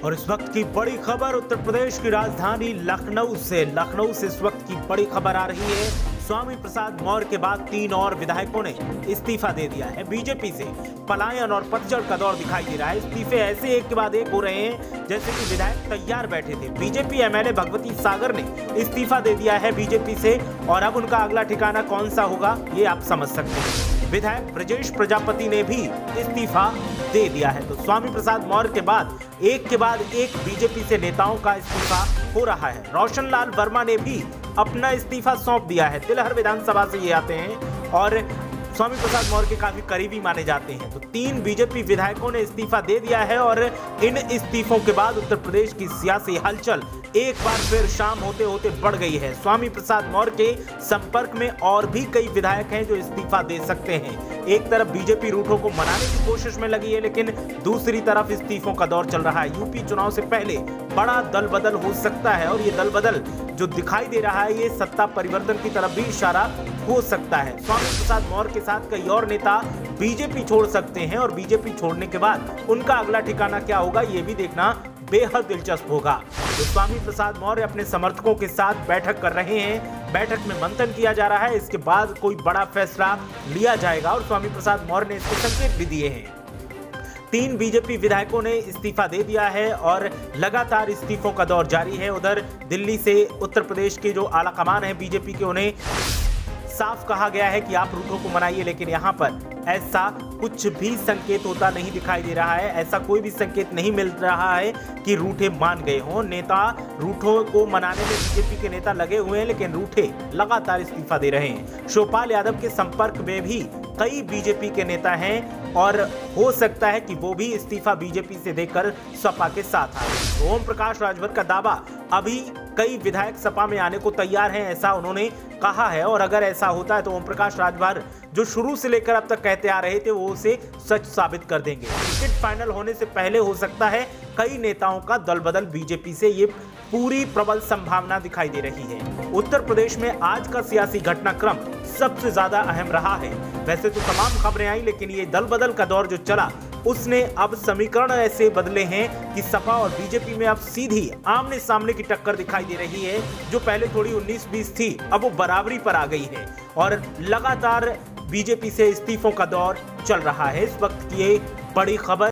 और इस वक्त की बड़ी खबर उत्तर प्रदेश की राजधानी लखनऊ से इस वक्त की बड़ी खबर आ रही है। स्वामी प्रसाद मौर्य के बाद 3 और विधायकों ने इस्तीफा दे दिया है। बीजेपी से पलायन और पतझड़ का दौर दिखाई दे रहा है। इस्तीफे ऐसे एक के बाद एक हो रहे हैं जैसे कि विधायक तैयार बैठे थे। बीजेपी एमएलए भगवती सागर ने इस्तीफा दे दिया है बीजेपी से, और अब उनका अगला ठिकाना कौन सा होगा ये आप समझ सकते हैं। विधायक ब्रजेश प्रजापति ने भी इस्तीफा दे दिया है। तो स्वामी प्रसाद मौर्य के बाद एक बीजेपी से नेताओं का इस्तीफा हो रहा है। रोशन लाल वर्मा ने भी अपना इस्तीफा सौंप दिया है। तिलहर विधानसभा से ये आते हैं और स्वामी प्रसाद मौर्य के काफी करीबी माने जाते हैं। तो 3 बीजेपी विधायकों ने इस्तीफा दे दिया है और इन इस्तीफों के बाद उत्तर प्रदेश की सियासी हलचल एक बार फिर शाम होते होते बढ़ गई है। स्वामी प्रसाद मौर्य के संपर्क में और भी कई विधायक हैं जो इस्तीफा दे सकते हैं। एक तरफ बीजेपी रूठों को मनाने की कोशिश में लगी है, लेकिन दूसरी तरफ इस्तीफों का दौर चल रहा है। यूपी चुनाव से पहले बड़ा दल बदल हो सकता है और ये दल बदल जो दिखाई दे रहा है ये सत्ता परिवर्तन की तरफ भी इशारा हो सकता है। स्वामी प्रसाद मौर्य के साथ कई और नेता बीजेपी छोड़ सकते हैं और बीजेपी छोड़ने के बाद उनका अगला ठिकाना क्या होगा ये भी देखना बेहद दिलचस्प होगा। तो स्वामी प्रसाद मौर्य अपने समर्थकों के साथ बैठक कर रहे हैं। बैठक में मंथन किया जा रहा है, इसके बाद कोई बड़ा फैसला लिया जाएगा और स्वामी प्रसाद मौर्य ने इसके संकेत भी दिए हैं। 3 बीजेपी विधायकों ने इस्तीफा दे दिया है और लगातार इस्तीफों का दौर जारी है। उधर दिल्ली से उत्तर प्रदेश के जो आला कमान है बीजेपी के, उन्हें साफ कहा गया है कि आप रूठों को मनाइए, लेकिन यहाँ पर ऐसा कुछ भी संकेत होता नहीं दिखाई दे रहा है। ऐसा कोई भी संकेत नहीं मिल रहा है कि रूठे मान गए हों। नेता रूठों को मनाने में बीजेपी के नेता लगे हुए हैं, लेकिन रूठे लगातार इस्तीफा दे रहे हैं। शिवपाल यादव के संपर्क में भी कई बीजेपी के नेता हैं और हो सकता है कि वो भी इस्तीफा बीजेपी से देकर सपा के साथ आए। ओम प्रकाश राजभर का दावा, अभी कई विधायक सपा में आने को तैयार हैं, ऐसा उन्होंने कहा है। और अगर ऐसा होता है तो ओम प्रकाश राजभर जो शुरू से लेकर अब तक कहते आ रहे थे वो उसे सच साबित कर देंगे। टिकट फाइनल होने से पहले हो सकता है कई नेताओं का दल बदल बीजेपी से, ये पूरी प्रबल संभावना दिखाई दे रही है। उत्तर प्रदेश में आज का सियासी घटनाक्रम सबसे ज्यादा अहम रहा है। वैसे तो तमाम खबरें आई, लेकिन ये दल बदल का दौर जो चला उसने अब समीकरण ऐसे बदले हैं कि सपा और बीजेपी में अब सीधी आमने सामने की टक्कर दिखाई दे रही है। जो पहले थोड़ी 19-20 थी, अब वो बराबरी पर आ गई है और लगातार बीजेपी से इस्तीफों का दौर चल रहा है। इस वक्त की ये बड़ी खबर।